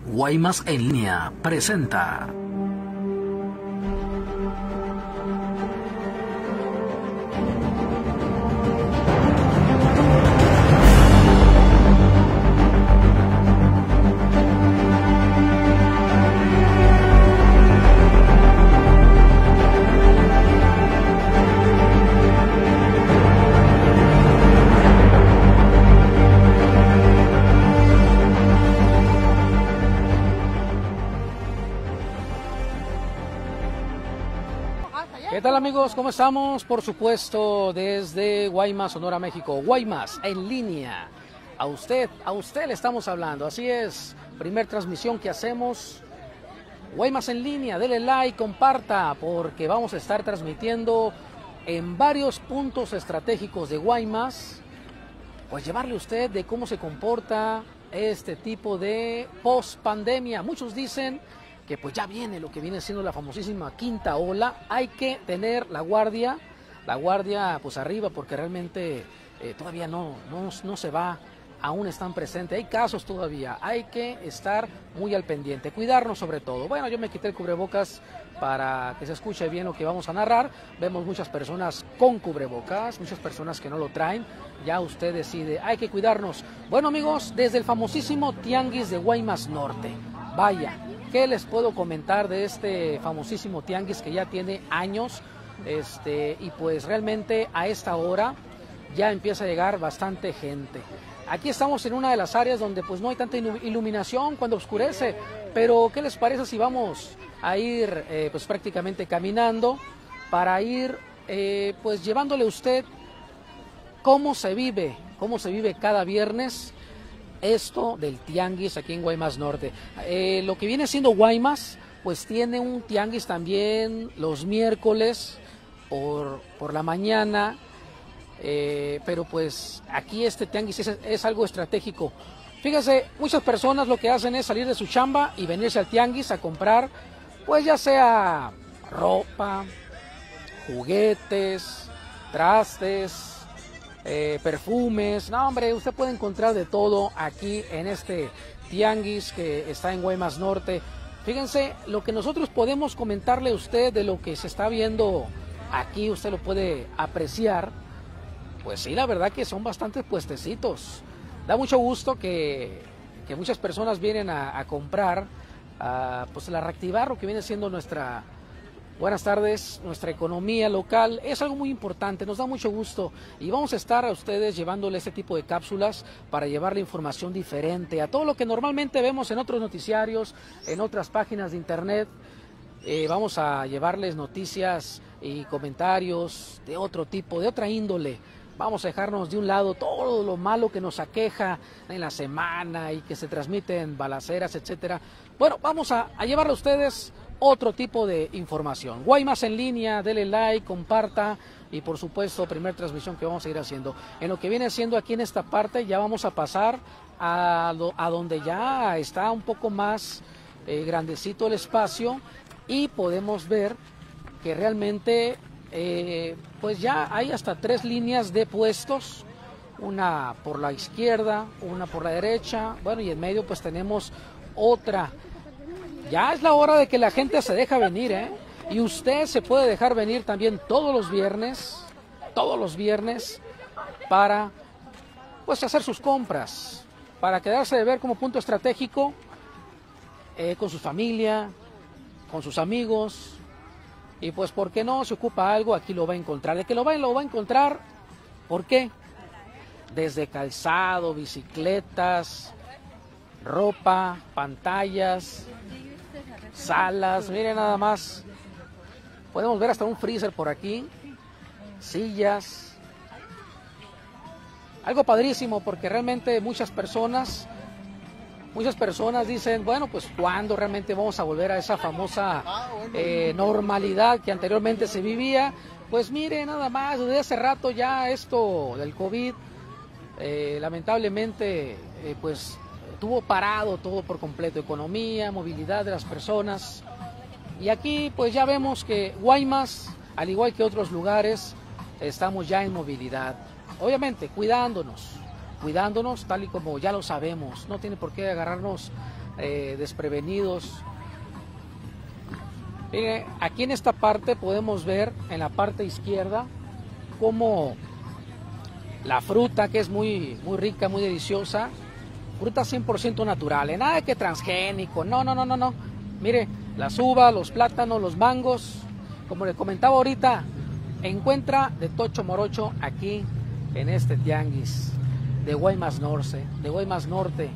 Guaymas en línea presenta. ¿Qué tal, amigos? ¿Cómo estamos? Por supuesto, desde Guaymas, Sonora, México. Guaymas en línea. A usted le estamos hablando. Así es, primer transmisión que hacemos. Guaymas en línea, dele like, comparta, porque vamos a estar transmitiendo en varios puntos estratégicos de Guaymas. Pues llevarle a usted de cómo se comporta este tipo de post-pandemia. Muchos dicen que pues ya viene lo que viene siendo la famosísima quinta ola. Hay que tener la guardia pues arriba, porque realmente todavía no se va, aún están presentes, hay casos todavía, hay que estar muy al pendiente, cuidarnos sobre todo. Bueno, yo me quité el cubrebocas para que se escuche bien lo que vamos a narrar. Vemos muchas personas con cubrebocas, muchas personas que no lo traen, ya usted decide, hay que cuidarnos. Bueno, amigos, desde el famosísimo Tianguis de Guaymas Norte, vaya, ¿qué les puedo comentar de este famosísimo tianguis que ya tiene años? Y pues realmente a esta hora ya empieza a llegar bastante gente. Aquí estamos en una de las áreas donde pues no hay tanta iluminación cuando oscurece, pero ¿qué les parece si vamos a ir pues prácticamente caminando para ir pues llevándole a usted cómo se vive cada viernes esto del tianguis aquí en Guaymas Norte? Lo que viene siendo Guaymas, pues tiene un tianguis también los miércoles por la mañana, pero pues aquí este tianguis es algo estratégico. Fíjese, muchas personas lo que hacen es salir de su chamba y venirse al tianguis a comprar, pues ya sea ropa, juguetes, trastes, perfumes. No, hombre, usted puede encontrar de todo aquí en este tianguis que está en Guaymas Norte. Fíjense, lo que nosotros podemos comentarle a usted de lo que se está viendo aquí, usted lo puede apreciar. Pues sí, la verdad que son bastantes puestecitos. Da mucho gusto que muchas personas vienen a comprar, pues a reactivar lo que viene siendo nuestra... Buenas tardes, nuestra economía local es algo muy importante, nos da mucho gusto y vamos a estar a ustedes llevándole este tipo de cápsulas para llevarle información diferente a todo lo que normalmente vemos en otros noticiarios, en otras páginas de internet. Vamos a llevarles noticias y comentarios de otro tipo, de otra índole. Vamos a dejarnos de un lado todo lo malo que nos aqueja en la semana y que se transmiten balaceras, etcétera. Bueno, vamos a llevarle a ustedes otro tipo de información. Guaymas en línea, dele like, comparta y por supuesto, primer transmisión que vamos a ir haciendo. En lo que viene siendo aquí en esta parte, ya vamos a pasar a donde ya está un poco más grandecito el espacio y podemos ver que realmente pues ya hay hasta 3 líneas de puestos, una por la izquierda, una por la derecha, bueno, y en medio pues tenemos otra. Ya es la hora de que la gente se deja venir, y usted se puede dejar venir también todos los viernes para pues hacer sus compras, para quedarse de ver como punto estratégico con su familia, con sus amigos, y pues por qué no, se ocupa algo, aquí lo va a encontrar. De que lo va a encontrar, ¿por qué? Desde calzado, bicicletas, ropa, pantallas, salas, miren nada más, podemos ver hasta un freezer por aquí, sillas, algo padrísimo porque realmente muchas personas dicen, bueno, pues ¿cuándo realmente vamos a volver a esa famosa normalidad que anteriormente se vivía? Pues mire, nada más, desde hace rato ya esto del COVID, lamentablemente, pues tuvo parado todo por completo, economía, movilidad de las personas. Y aquí pues ya vemos que Guaymas, al igual que otros lugares, estamos ya en movilidad. Obviamente cuidándonos, cuidándonos tal y como ya lo sabemos. No tiene por qué agarrarnos desprevenidos. Mire, aquí en esta parte podemos ver en la parte izquierda cómo la fruta, que es muy rica, muy deliciosa, fruta 100% natural, nada de que transgénico, no. Mire, las uvas, los plátanos, los mangos, como les comentaba ahorita, encuentra de tocho morocho aquí en este tianguis de Guaymas Norte.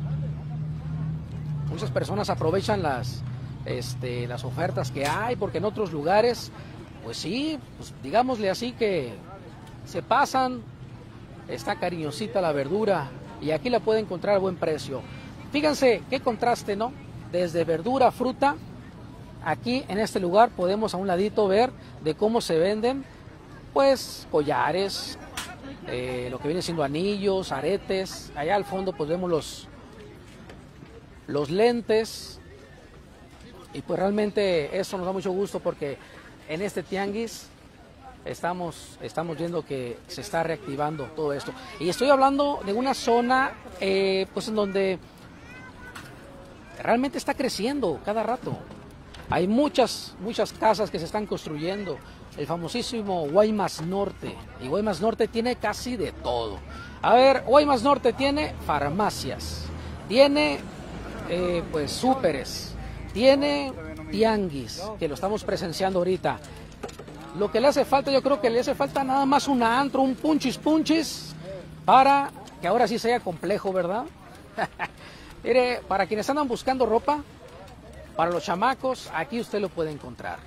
Muchas personas aprovechan las ofertas que hay, porque en otros lugares, pues sí, pues digámosle así que se pasan, está cariñosita la verdura y aquí la puede encontrar a buen precio. Fíjense qué contraste, ¿no? Desde verdura, fruta, aquí en este lugar podemos a un ladito ver de cómo se venden, pues collares, lo que viene siendo anillos, aretes. Allá al fondo pues vemos los lentes. Y pues realmente eso nos da mucho gusto porque en este tianguis estamos viendo que se está reactivando todo esto. Y estoy hablando de una zona pues en donde realmente está creciendo cada rato. Hay muchas casas que se están construyendo. El famosísimo Guaymas Norte. Y Guaymas Norte tiene casi de todo. A ver, Guaymas Norte tiene farmacias, tiene pues súperes, tiene tianguis, que lo estamos presenciando ahorita. Lo que le hace falta, yo creo que le hace falta nada más un antro, un punchis para que ahora sí sea complejo, ¿verdad? Mire, para quienes andan buscando ropa, para los chamacos, aquí usted lo puede encontrar.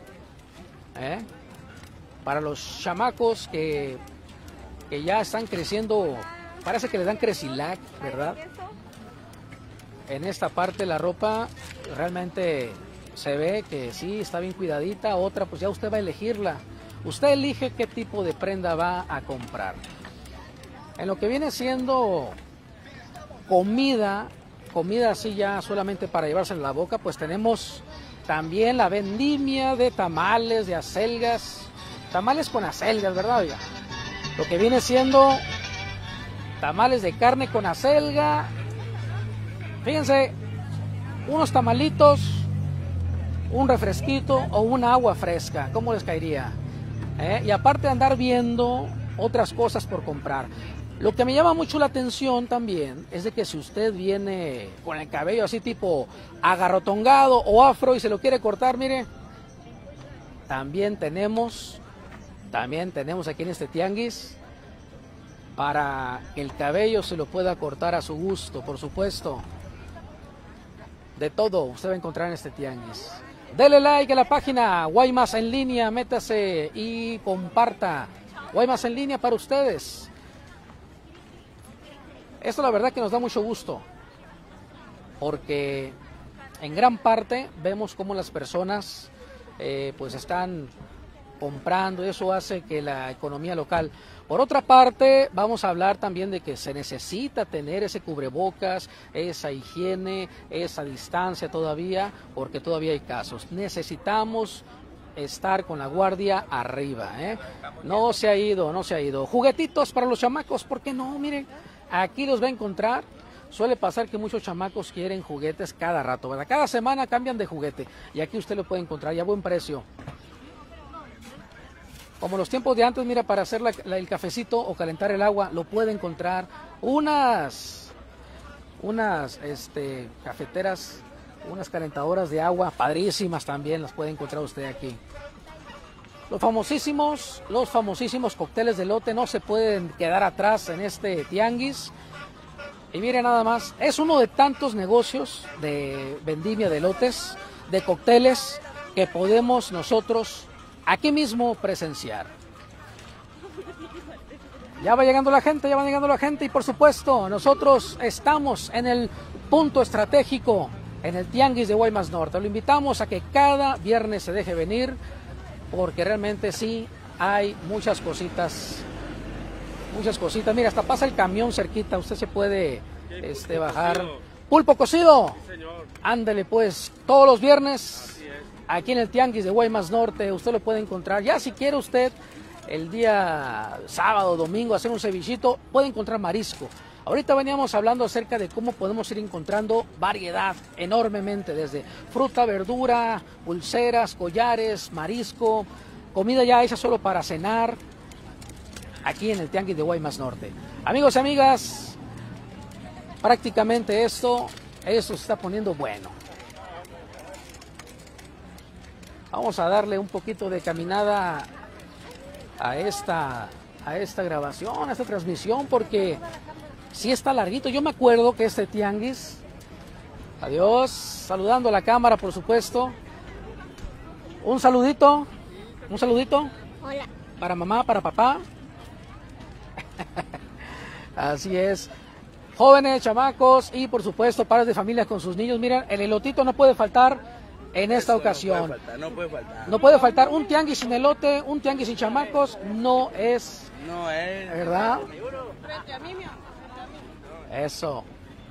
Para los chamacos que ya están creciendo, parece que les dan Cresilac, ¿verdad? En esta parte la ropa realmente se ve que sí está bien cuidadita. Otra pues ya usted va a elegirla. Usted elige qué tipo de prenda va a comprar. En lo que viene siendo comida así ya solamente para llevarse en la boca, pues tenemos también la vendimia de tamales, de acelgas, tamales con acelgas, ¿verdad? Oiga? Lo que viene siendo tamales de carne con acelga. Fíjense, unos tamalitos, un refresquito o una agua fresca, ¿cómo les caería? Y aparte de andar viendo otras cosas por comprar. Lo que me llama mucho la atención también es de que si usted viene con el cabello así tipo agarrotongado o afro y se lo quiere cortar, mire, también tenemos aquí en este tianguis para que el cabello se lo pueda cortar a su gusto, por supuesto. De todo usted va a encontrar en este tianguis. Dele like a la página Guaymas en línea, métase y comparta. Guaymas en línea para ustedes. Esto la verdad que nos da mucho gusto, porque en gran parte vemos cómo las personas pues están comprando, y eso hace que la economía local. Por otra parte, vamos a hablar también de que se necesita tener ese cubrebocas, esa higiene, esa distancia todavía, porque todavía hay casos. Necesitamos estar con la guardia arriba, No se ha ido. Juguetitos para los chamacos, ¿por qué no? Miren, aquí los va a encontrar. Suele pasar que muchos chamacos quieren juguetes cada rato, ¿verdad? Cada semana cambian de juguete y aquí usted lo puede encontrar y a buen precio. Como los tiempos de antes, mira, para hacer el cafecito o calentar el agua, lo puede encontrar. Unas cafeteras, unas calentadoras de agua padrísimas también las puede encontrar usted aquí. Los famosísimos cócteles de elote no se pueden quedar atrás en este tianguis. Y mire nada más, es uno de tantos negocios de vendimia de elotes, de cócteles, que podemos nosotros aquí mismo presenciar. Ya va llegando la gente y por supuesto nosotros estamos en el punto estratégico, en el tianguis de Guaymas Norte. Lo invitamos a que cada viernes se deje venir, porque realmente sí hay muchas cositas. Mira, hasta pasa el camión cerquita, usted se puede bajar. Pulpo cocido. Sí, señor. Ándele pues, todos los viernes aquí en el tianguis de Guaymas Norte usted lo puede encontrar. Ya si quiere usted el día sábado o domingo hacer un cevichito, puede encontrar marisco. Ahorita veníamos hablando acerca de cómo podemos ir encontrando variedad enormemente, desde fruta, verdura, pulseras, collares, marisco, comida ya hecha solo para cenar, aquí en el Tianguis de Guaymas Norte. Amigos y amigas, prácticamente esto se está poniendo bueno. Vamos a darle un poquito de caminada a esta grabación, a esta transmisión, porque sí está larguito. Yo me acuerdo que este tianguis, adiós, saludando a la cámara, por supuesto. Un saludito. Hola. Para mamá, para papá. Así es. Jóvenes, chamacos y por supuesto padres de familia con sus niños. Miren, el elotito no puede faltar en esta ocasión. No puede faltar. Un tianguis sin elote, un tianguis sin chamacos, no es. ¿Verdad? Eso.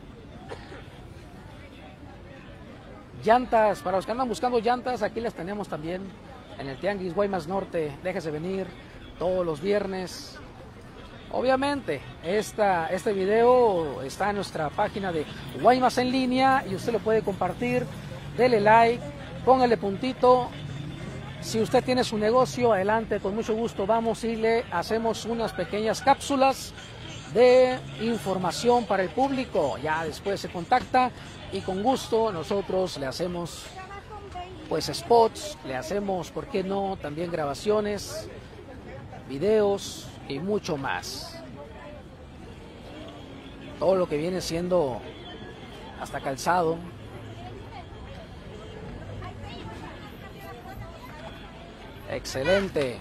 Llantas, para los que andan buscando llantas, aquí las tenemos también en el Tianguis Guaymas Norte. Déjese venir todos los viernes. Obviamente, este video está en nuestra página de Guaymas en línea y usted lo puede compartir. Dele like, póngale puntito. Si usted tiene su negocio, adelante, con mucho gusto vamos y le hacemos unas pequeñas cápsulas de información para el público. Ya después se contacta y con gusto nosotros le hacemos pues spots, le hacemos, ¿por qué no?, también grabaciones, videos y mucho más. Todo lo que viene siendo hasta calzado. Excelente.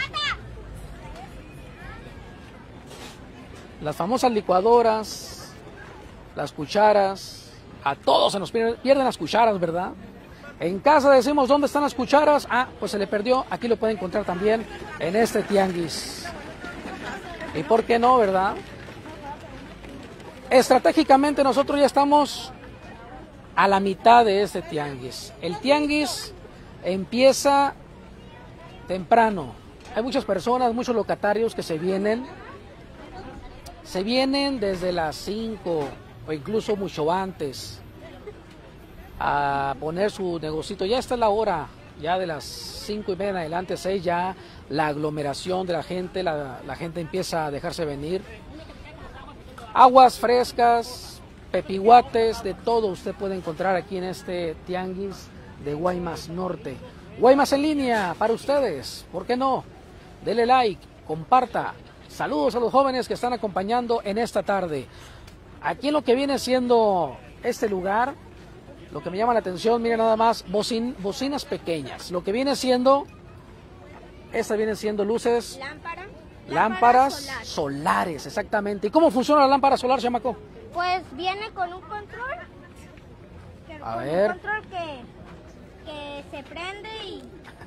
Las famosas licuadoras, las cucharas, a todos se nos pierden las cucharas, ¿verdad? En casa decimos, ¿dónde están las cucharas? Ah, pues se le perdió, aquí lo puede encontrar también en este tianguis. ¿Y por qué no, verdad? Estratégicamente nosotros ya estamos a la mitad de este tianguis. El tianguis empieza temprano. Hay muchas personas, muchos locatarios que se vienen desde las 5 o incluso mucho antes a poner su negocito. Ya está la hora, ya de las 5:30 en adelante, 6, ya la aglomeración de la gente, la gente empieza a dejarse venir. Aguas frescas, pepiguates, de todo usted puede encontrar aquí en este tianguis de Guaymas Norte. Guaymas en línea para ustedes, ¿por qué no? Dele like, comparta. Saludos a los jóvenes que están acompañando en esta tarde. Aquí en lo que viene siendo este lugar, lo que me llama la atención, miren nada más, bocinas pequeñas. Lo que viene siendo, estas vienen siendo luces, lámparas solares, exactamente. ¿Y cómo funciona la lámpara solar, chamaco? Pues viene con un control. A ver. Un control que se prende y...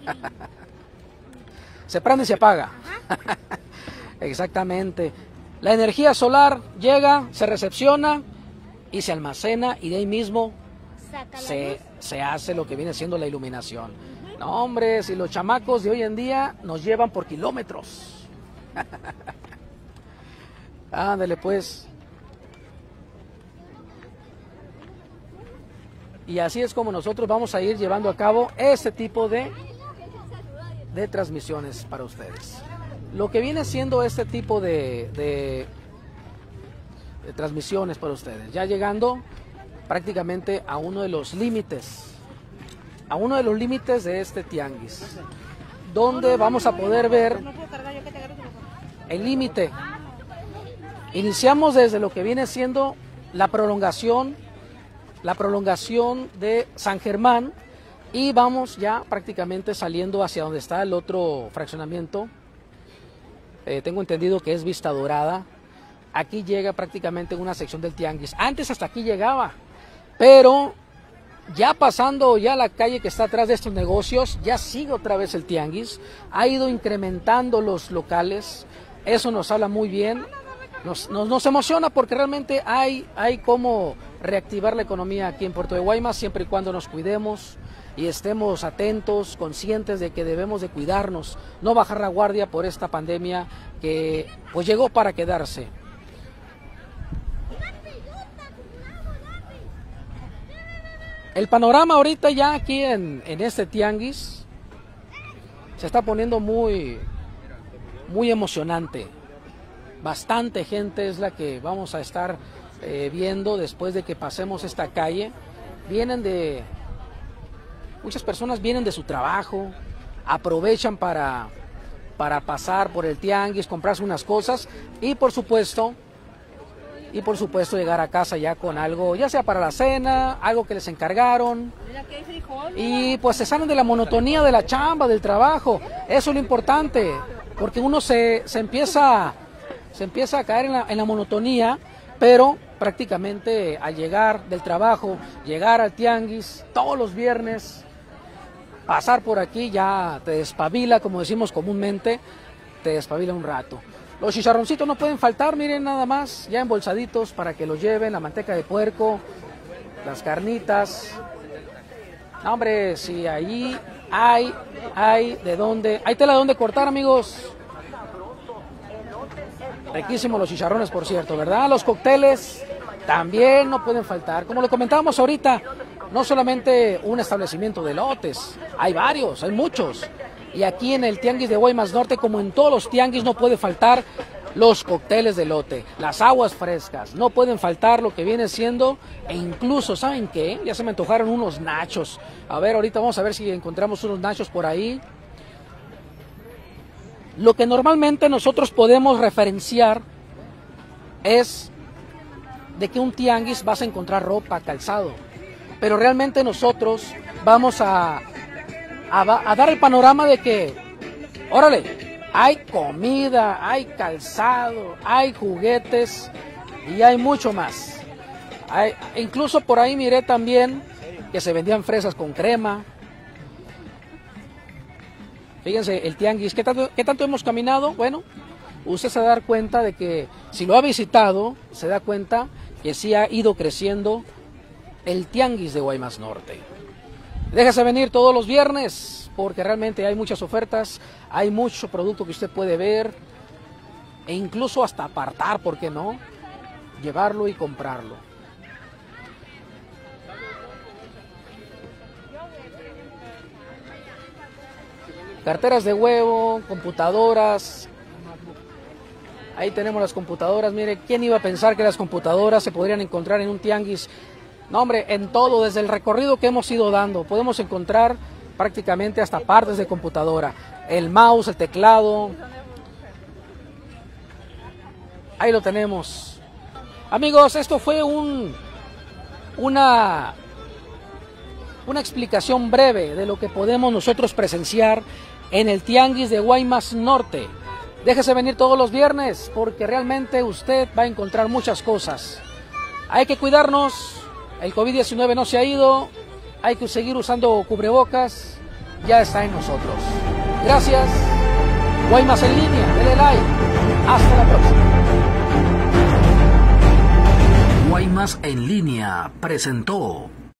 Se prende y se apaga. Exactamente. La energía solar llega, se recepciona y se almacena y de ahí mismo se hace lo que viene siendo la iluminación. No, hombre, si los chamacos de hoy en día nos llevan por kilómetros. Ándale pues. Y así es como nosotros vamos a ir llevando a cabo este tipo de transmisiones para ustedes. Lo que viene siendo este tipo de transmisiones para ustedes, ya llegando prácticamente a uno de los límites, de este tianguis, donde vamos a poder ver el límite. Iniciamos desde lo que viene siendo la prolongación de San Germán y vamos ya prácticamente saliendo hacia donde está el otro fraccionamiento. Tengo entendido que es Vista Dorada. Aquí llega prácticamente una sección del tianguis. Antes hasta aquí llegaba, pero ya pasando ya la calle que está atrás de estos negocios, ya sigue otra vez el tianguis. Ha ido incrementando los locales. Eso nos habla muy bien. Nos emociona porque realmente hay cómo reactivar la economía aquí en Puerto de Guaymas, siempre y cuando nos cuidemos y estemos atentos, conscientes de que debemos de cuidarnos, no bajar la guardia por esta pandemia que pues llegó para quedarse. El panorama ahorita ya aquí en este tianguis se está poniendo muy emocionante. Bastante gente es la que vamos a estar viendo después de que pasemos esta calle. Muchas personas vienen de su trabajo, aprovechan para pasar por el tianguis, comprarse unas cosas y por supuesto llegar a casa ya con algo, ya sea para la cena, algo que les encargaron. Y pues se salen de la monotonía de la chamba, del trabajo. Eso es lo importante, porque uno se empieza a caer en la monotonía, pero prácticamente al llegar del trabajo, llegar al tianguis todos los viernes, pasar por aquí ya te despabila, como decimos comúnmente, te despabila un rato. Los chicharroncitos no pueden faltar, miren nada más, ya embolsaditos para que los lleven, la manteca de puerco, las carnitas. No, hombre, si allí hay de dónde, hay tela de dónde cortar, amigos. Riquísimos los chicharrones, por cierto, ¿verdad? Los cócteles también no pueden faltar. Como lo comentábamos ahorita, no solamente un establecimiento de elotes, hay varios, hay muchos. Y aquí en el tianguis de Guaymas Norte, como en todos los tianguis, no puede faltar los cócteles de elote, las aguas frescas, no pueden faltar lo que viene siendo, e incluso, ¿saben qué? Ya se me antojaron unos nachos. A ver, ahorita vamos a ver si encontramos unos nachos por ahí. Lo que normalmente nosotros podemos referenciar es de que un tianguis vas a encontrar ropa, calzado, pero realmente nosotros vamos a dar el panorama de que, órale, hay comida, hay calzado, hay juguetes y hay mucho más. Incluso por ahí miré también que se vendían fresas con crema. Fíjense, el tianguis, ¿qué tanto hemos caminado? Bueno, usted se va a dar cuenta de que si lo ha visitado, se da cuenta que sí ha ido creciendo el tianguis de Guaymas Norte. Déjese venir todos los viernes porque realmente hay muchas ofertas, hay mucho producto que usted puede ver e incluso hasta apartar, ¿por qué no? Llevarlo y comprarlo. Carteras de huevo, computadoras. Ahí tenemos las computadoras. Mire, ¿quién iba a pensar que las computadoras se podrían encontrar en un tianguis? No, hombre, en todo, desde el recorrido que hemos ido dando, podemos encontrar prácticamente hasta partes de computadora. El mouse, el teclado. Ahí lo tenemos. Amigos, esto fue una explicación breve de lo que podemos nosotros presenciar en el tianguis de Guaymas Norte. Déjese venir todos los viernes porque realmente usted va a encontrar muchas cosas. Hay que cuidarnos. El COVID-19 no se ha ido, hay que seguir usando cubrebocas, ya está en nosotros. Gracias, Guaymas en línea, dele like, hasta la próxima. Guaymas en línea presentó